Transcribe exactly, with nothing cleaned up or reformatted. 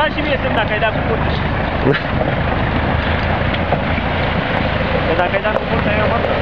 Da și mie semn dacă ai dat cu burta. Că dacă ai dat cu burta, eu am